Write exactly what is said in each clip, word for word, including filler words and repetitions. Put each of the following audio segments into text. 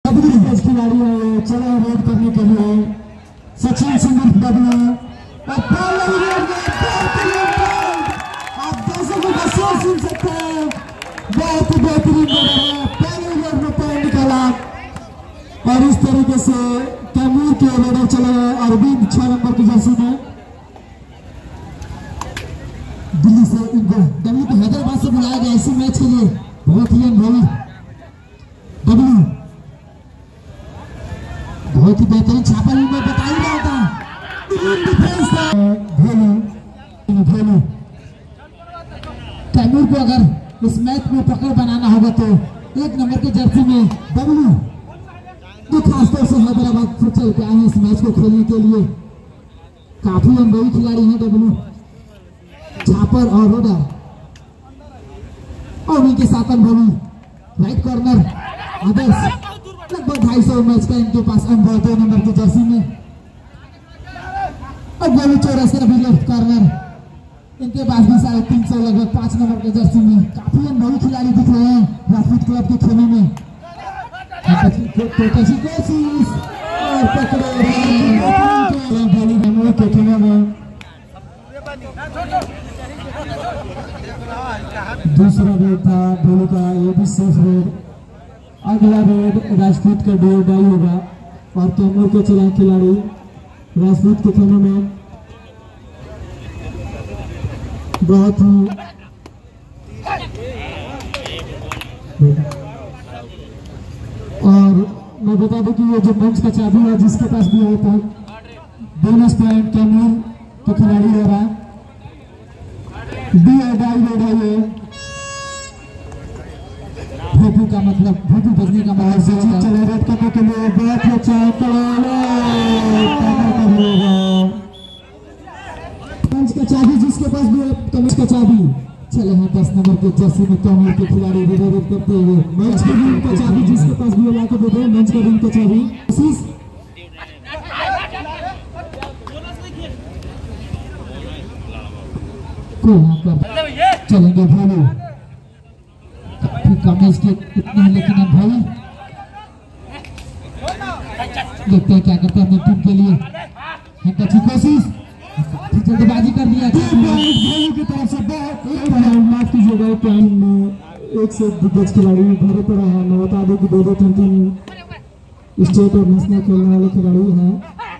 खिलाड़ी है चलो रेड करने के लिए सचिन सिंह डब्ल्यू आप जैसे कि बस सुन सकते हैं बहुत ही बेहतरीन पहले ओवर में पॉइंट निकाला और इस तरीके से कैमूर के रेडर चले गए अरविंद छह नंबर की जर्सी में दिल्ली से इनको डब्ल्यू को हैदराबाद से बुलाया गया इसी मैच के लिए बहुत ही अनुभवी डब्ल्यू बहुत ही बेहतरीन छापा में बताया गया था भोलू कैमूर को अगर इस मैच में पकड़ बनाना होगा तो एक नंबर के जर्सी में डब्ल्यू जो खासतौर से हैदराबाद से चल के आए हैं इस मैच को खेलने के लिए काफी अनुभवी खिलाड़ी हैं डब्ल्यू छापर और रोडर और उनके साथ अनुभवी राइट कॉर्नर आदर्श लगभग ढाई सौ मैच का इनके पास अनुभव दो नंबर की जर्सी में अब गोलू चौरसिया भी लेफ्ट कॉर्नर इनके पास भी साढ़े तीन सौ लगभग पांच नंबर की जर्सी में काफी अनुभवी खिलाड़ी दिख रहे हैं राजपूत क्लब के खेमे में और पकड़े में दूसरा रेड था भोलू का ये भी सेफ रेड अगला रेड राजपूत का डो डाई होगा और कैमूर के चला खिलाड़ी राजपूत के खेमे में बहुत ही और मैं बता दूं कि ये जो मंच का चाबी है जिसके पास भी है तो बोनस पॉइंट कैमूर के खिलाड़ी हो रहा डी डाई डाई भोपू का मतलब भोपू बजने का मतलब से चले रेड करने के लिए बहुत ही अच्छा मंच का चाबी जिसके पास भी है तो मंच का चाबी चले हैं दस नंबर के जर्सी में कैमूर के खिलाड़ी रेड करते हुए मंच के रिंग का चाबी जिसके पास भी है लाके दे दे मंच के रिंग का चाबी को यहाँ पर चलेंगे भोलू कम एज के इतने हैं लेकिन अब भाई देखते हैं क्या करते हैं टीम के लिए अच्छी कोशिश जल्दबाजी कर दिया भोलू की तरफ से माफ कीजिएगा टाइम एक से दिग्गज खिलाड़ी घरे पर है मैं बता दूं कि दो दो तीन तीन स्टेट और नेशनल खेलने वाले खिलाड़ी हैं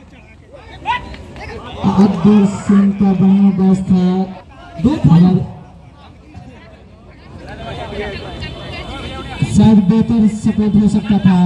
अब्दुल सिंह का बड़ा बस था दो शायद बेहतर सपोर्ट हो सकता था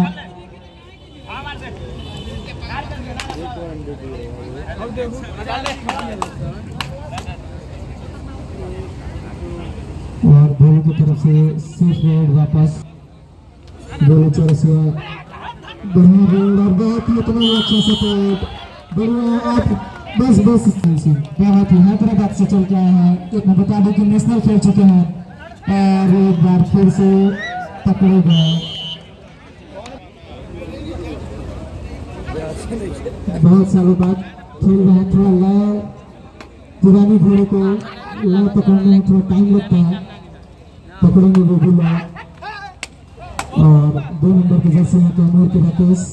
और भोलू की तरफ से सेफ रेड वापस गोलू चौरसिया बढ़िया रेड और बहुत ही इतना अच्छा सपोर्ट बढ़िया आप बस बस बहुत ही हैदराबाद से चल के आए हैं एक मैं बता दूं कि नेशनल खेल चुके हैं और एक बार फिर से पकड़े गए बहुत सालों बाद खेल रहे हैं थोड़ा लय पुरानी घोड़े को लय पकड़ने में थोड़ा टाइम लगता है पकड़ेंगे वो भी लय और दो नंबर के जैसे हैं कैमूर के राकेश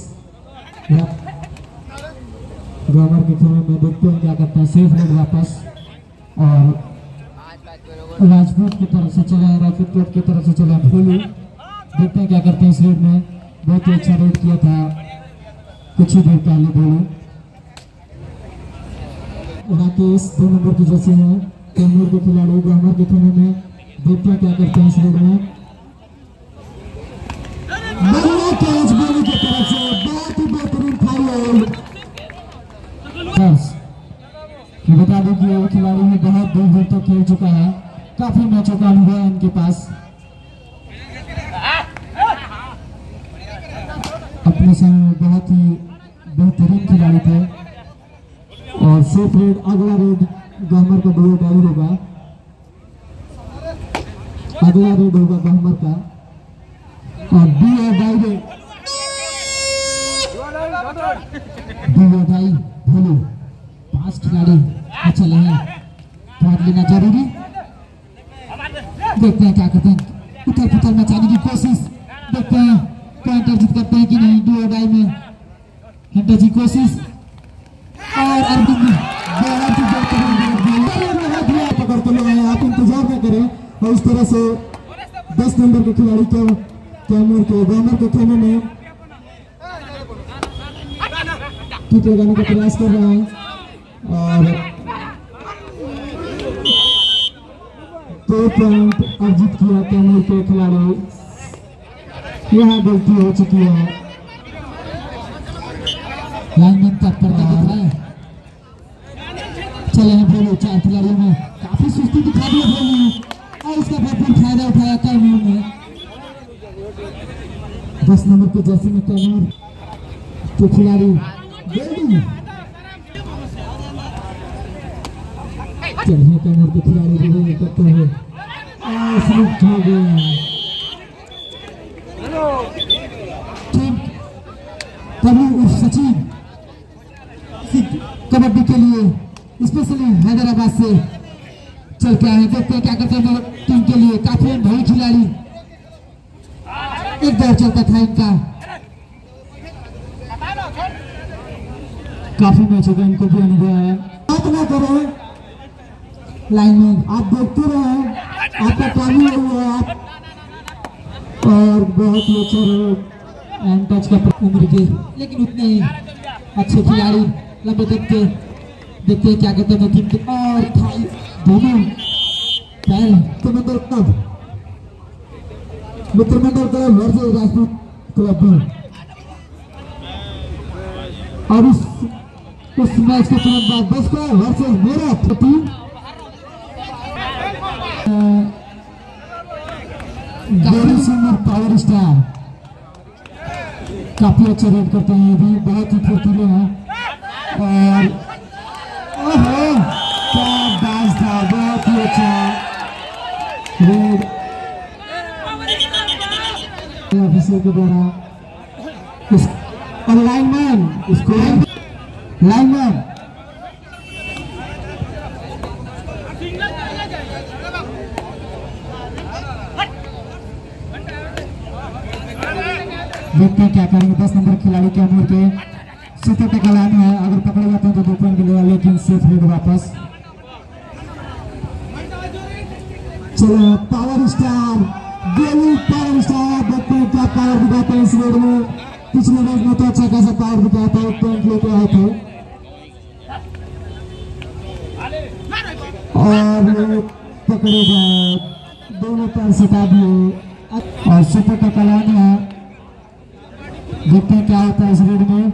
ग्रामर के खेमे में देखते हैं क्या करता है सेफ रेड वापस और राजपूत की तरफ से चला राजपूत क्लब की तरफ से चला भोलू देखते हैं क्या करते हैं इस रेड में बहुत ही अच्छा रेड किया था कुछ ही देर पहले भोलू राकेश दो नंबर की जैसे है कैमूर के खिलाड़ी ग्रामर के खेमे में देखते हैं क्या करते हैं इस रेड में कैच भोलू की तरफ से बहुत ही बेहतरीन फाउल बता दूं कि वो खिलाड़ी में बहुत दूर दूर तक खेल चुका है काफी मैचों का अनुभव है इनके पास अपने समय बहुत ही बेहतरीन खिलाड़ी थे और सेफ रेड अगला रेड गहमर का डो डाई होगा अगला रेड होगा गहमर का और बी और डाई रेड बी और डाई भोलू पांच खिलाड़ी चले हैं भाग लेना जरूरी देखते हैं क्या करते हैं उतर पुतर मचाने की कोशिश देखते हैं क्या पॉइंट अर्जित करते हैं कि नहीं डू और डाई में। हेंटा की कोशिश और अरविंद पकड़ के लगाए। आप इंतजार ना करें और इस तरह से दस नंबर के खिलाड़ी को कैमर के बैनर के खेमे में किक लगाने का प्रयास कर रहा है और दो पॉइंट अर्जित किया कैमर के खिलाड़ी। यहाँ गलती हो चुकी है। लाइनमैन तक पर दिख रहा है। चले हैं भोलू, चार खिलाड़ियों में काफी सुस्ती दिखा दिया भोलू और इसका भरपूर फायदा उठाया कैमूर ने। दस नंबर के जर्सी में कैमूर के खिलाड़ी चलिए कैमूर के खिलाड़ी भी करते हैं और स्लिप हो गया। कबू सचिन कबड्डी के लिए स्पेशली हैदराबाद से चल के आए। देखते हैं क्या करते हैं टीम के लिए। काफी भाई खिलाड़ी एक दौर चलता था इनका। काफी मैच हो गए, इनको भी अनुभव है। बात ना करो लाइन में, आप देखते रहे, आपका काम ही हुआ आप और बहुत ही अच्छा एंड टच का उम्र के लेकिन उतने ही अच्छे खिलाड़ी लंबे तक के। देखते हैं क्या कहते हैं टीम के और थाई दोनों पैर तो Mandal club Mitra Mandal club versus Rajput club और उस उस मैच के तुरंत बाद बस्का वर्सेस मेरा टीम पावर स्टार काफी अच्छा रेड करते हैं। भी बहुत ही फुर्तीले हैं और ओहो क्या डांस था, बहुत ही अच्छा रेड ऑफिसर के द्वारा। और लाइनमैन इसको लाइनमैन देखते हैं क्या करेंगे। दस नंबर खिलाड़ी के अमूर के सत्तर टका लाइन है, अगर पकड़े जाते हैं तो दो पॉइंट मिलेगा लेकिन सेफ रेड वापस। चलो power star Golu power star देखते हैं क्या पावर दिखाते हैं इस रेड में। पिछले मैच में तो अच्छा खासा पावर दिखाया था, एक पॉइंट लेके आए थे और पकड़े गए, दोनों पैर सटा दिए और सत्तर टका लाइन है। देखते हैं क्या होता है इस रेड में।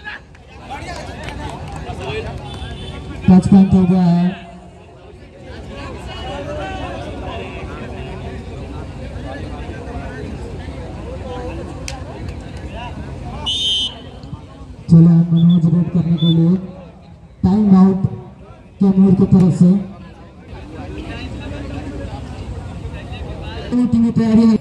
टच पॉइंट हो गया है। चलो मनोज रेड करने के लिए टाइम आउट कैमूर की तरफ से टीम की तैयारी है।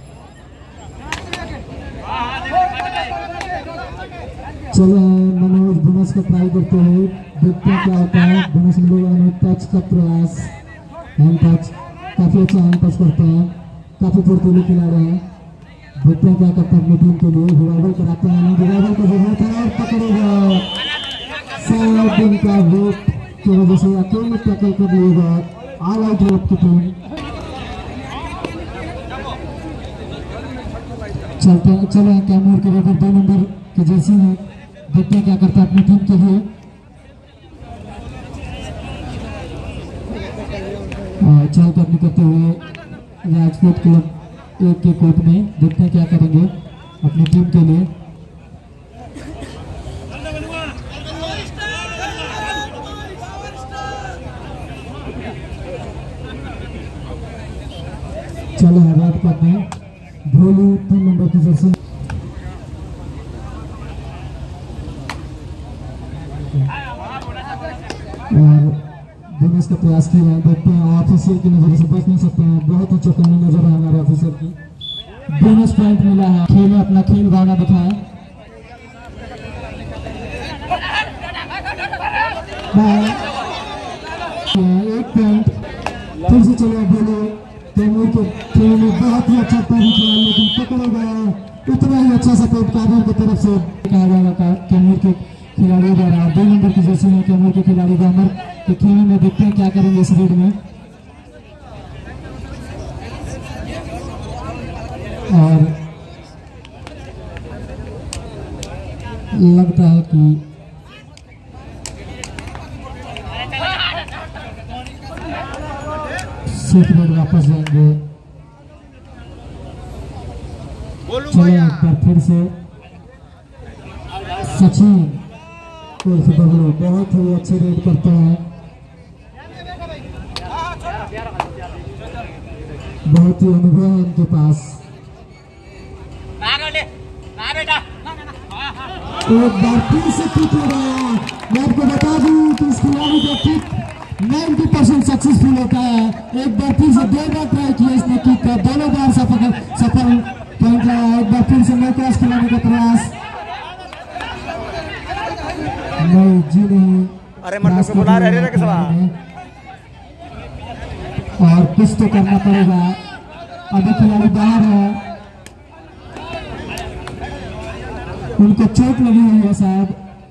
चलो मनोज बोनस का ट्राई करते हुए देखते हैं क्या होता है। बोनस मिलेगा टच का प्रयास, हैंड टच काफी अच्छा हैंड टच करते हैं, काफी फुर्तीले खिलाड़ी हैं। देखते हैं क्या करते हैं अपनी टीम के लिए। रिवाइवल कराते हैं, रिवाइवल की जरूरत है और पकड़ेगा सात दिन का वेट की वजह से अकेले टैकल कर लिएगा ऑल आउट रेड की टीम। चलते हैं चलो कैमूर के रेडर दो नंबर की जर्सी में देखते हैं क्या करता है अपनी टीम के लिए। चल करने करते हुए राजकोट क्लब एक के कोर्ट में देखते हैं क्या करेंगे अपनी टीम के लिए। चलो हरात करते हैं भोलू तीन नंबर की जर्सी और बोनस का प्रयास किया है। देखते हैं ऑफिसर की नजर से बच नहीं सकते हैं, बहुत ही चौकन्नी नजर है हमारे ऑफिसर की। बोनस पॉइंट मिला है, खेल में अपना खेल भावना दिखाएं। एक पॉइंट फिर से चलो बोलो कैमूर के खेल में बहुत ही अच्छा पॉइंट किया लेकिन पकड़े गए उतना ही अच्छा सपोर्ट काबूल की तरफ से कहा जाएगा कैमूर के खिलाड़ियों द्वारा। दो नंबर की जर्सी में कैमूर के खिलाड़ी गामर के खेल में देखते हैं क्या करेंगे इस रेड में। और लगता है कि सेफ रेड वापस जाएंगे। चलो एक बार फिर से सचिन बबलू बहुत ही अच्छे रेड करते हैं, बहुत ही अनुभव है उनके पास। एक बार फिर से किक लगाया। मैं आपको बता दूं कि इस खिलाड़ी का किक नब्बे परसेंट सक्सेसफुल होता है। एक बार फिर से दो बार ट्राई किया इसने किक का, दोनों बार सफल सफल पॉइंट लाया। एक बार फिर से नौ क्रॉस खिलाने का प्रयास, नहीं जी नहीं। अरे मतलब को बुला रहे हैं किसवा और कुछ तो करना पड़ेगा। अभी खिलाड़ी बाहर है, उनको चोट लगी हुई है शायद।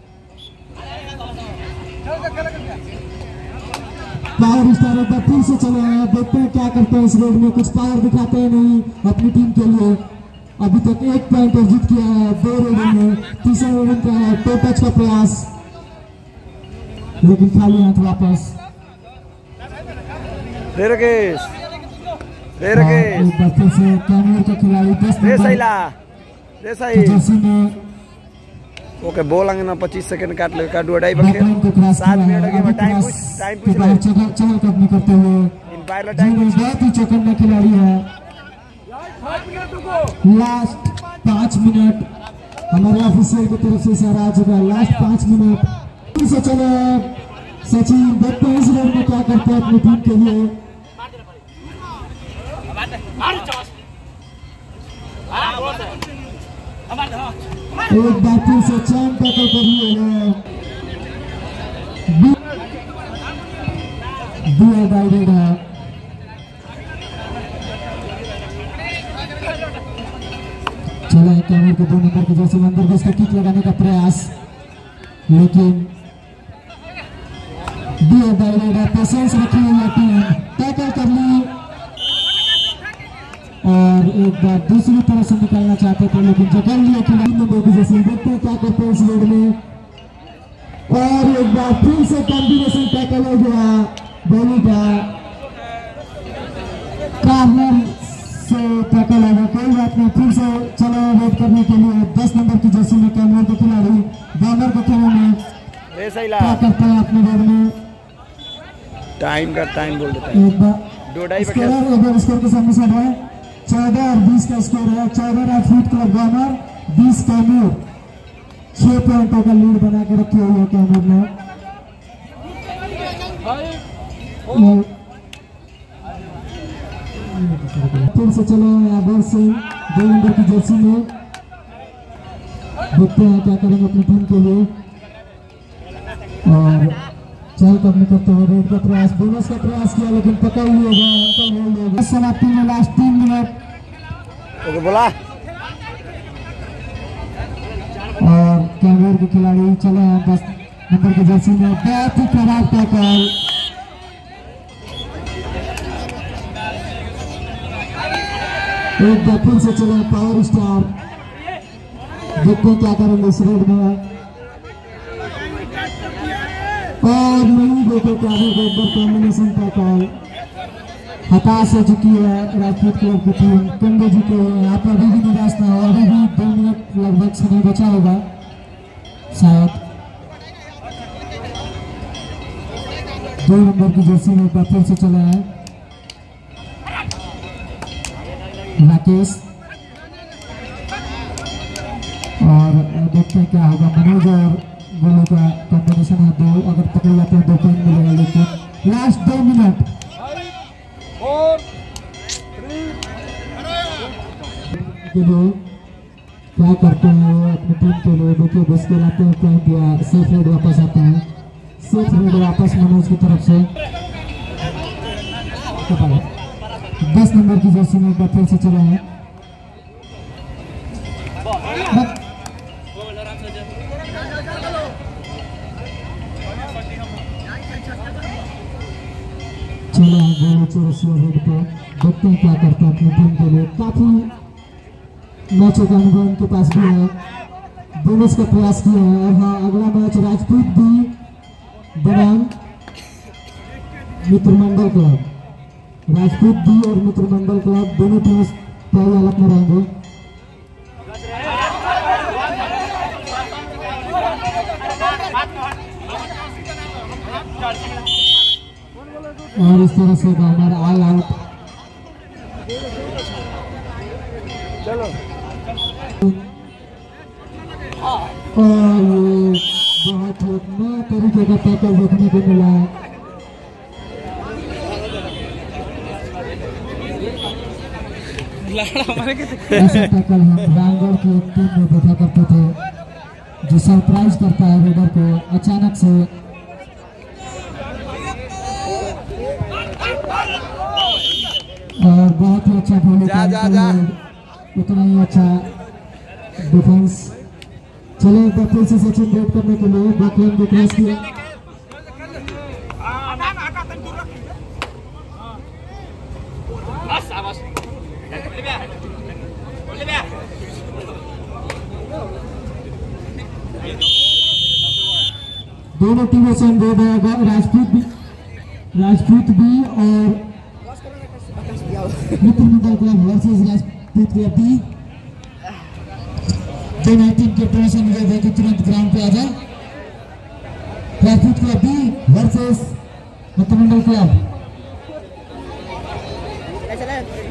पावर स्टार एक बार फिर से चले हैं, देखते हैं क्या करते हैं इस रेड में। कुछ पावर दिखाते हैं नहीं अपनी टीम के लिए। अभी तक एक पॉइंट अर्जित किया है दो रेडिंग में। तीसरा रेडिंग का है टो टच का प्रयास, लेकिन खाली हाथ वापस। रे रकेश रे रकेश एक बार फिर से कैमूर का खिलाड़ी दस रे सैला रे सही जर्सी में ओके बोलेंगे ना पच्चीस सेकंड काट ले काट ढाई बजे सात मिनट हो गए। टाइम पूछ टाइम पूछ ले चल चल कदमी करते हुए इन पायलट टाइम पूछ बहुत ही चौकन्ना खिलाड़ी है। लास्ट पाँच मिनट हमारे ऑफिशियल की तरफ से इशारा आ चुका है। लास्ट पाँच मिनट फिर से चले सचिन, देखते हैं इस रेड में क्या करते हैं अपनी टीम के लिए। एक बार फिर से चैन टैकल कर लिए हैं। दिया डाइडेड है। चला कैमूर के दो नंबर की जर्सी में अंदर घुसकर किक लगाने का प्रयास, लेकिन दिया डाइडेड है। पेशेंस रखी हुई है टीम, टैकल कर ली और एक बार दूसरी तरफ से निकलना चाहते थे लेकिन जगह लिया खिलाड़ी नंबर की जर्सी। देखते हैं क्या करते हैं इस रेड में। और एक बार फिर से कॉम्बिनेशन टैकल हो गया धोनी का, कार्नर से टैकल होगा। कोई बात नहीं, फिर से चलो वेट करने के लिए। दस नंबर की जर्सी में कैमूर के खिलाड़ी बॉलर के खेल में क्या करते हैं अपने रेड में। टाइम का टाइम बोल देता है एक बार दो ढाई बजे स्कोर के सामने से है चौदह और बीस का स्कोर है। चौदह राजपूत क्लब गामर, बीस कैमूर। छह पॉइंटों का लीड बना के रखी हुई है कैमूर ने। फिर से चले आबर सिंह दो नंबर की जर्सी में, देखते हैं क्या करेंगे अपनी टीम के लिए। और चल करने करते हुए रेड का प्रयास, बोनस का प्रयास किया लेकिन पकड़ लिया गया। समाप्ति में लास्ट तीन मिनट ओके बोला। और कैमूर के खिलाड़ी चले हैं दस नंबर की जर्सी में। बहुत ही खराब टैकल, एक बार फिर से चले पावर स्टार, देखते हैं क्या करेंगे इस रेड में। और नहीं देखो कॉम्बिनेशन टैकल, हताश हो चुकी है राजपूत क्लब की टीम। कंडे जी को यहाँ पर अभी भी निराश ना हो, अभी भी दो मिनट लगभग समय बचा होगा शायद। दो नंबर की जर्सी में एक बार फिर से चला है राकेश, और देखते हैं क्या होगा। मनोज और गोलू का कॉम्बिनेशन है दो, अगर पकड़ जाते हैं दो पॉइंट मिलेगा। लेकिन लास्ट दो मिनट के लिए क्या करते हैं अपनी टीम के लिए। देखिए बिस्किट आते हैं पॉइंट दिया, सेफ रेड वापस आता है। सेफ रेड वापस मनोज की तरफ से। दस नंबर की जर्सी में एक बार फिर से चले हैं चलो गोली चौरसिया रोड पे देखते हैं क्या करते हैं अपनी टीम के लिए। काफी मैचों का अनुभव उनके पास भी है, बोनस का प्रयास किया है। और हाँ, अगला मैच राजपूत बी बनाम मित्र मंडल क्लब। राजपूत बी और मित्र मंडल क्लब दोनों टीम पहले हालत में रहेंगे। और इस तरह से हमारा ऑल आउट। चलो और बहुत ही नए तरीके का टैकल देखने को मिला है। ऐसा टैकल हम रामगढ़ की एक टीम में देखा करते थे जो सरप्राइज करता है रेडर को अचानक से। और बहुत ही अच्छा बॉलिंग, उतना ही अच्छा डिफेंस। चलो एक बार फिर से सचिन बैट करने के लिए बैकलाइन को क्रॉस किया। दोनों टीमों से अनुरोध है, राजपूत भी राजपूत भी और Mitra Mandal club versus Rajput club B. दोनों टीम के प्लेयर्स से अनुरोध है कि तुरंत ग्राउंड पे आ जाए। Rajput club B versus Mitra Mandal club.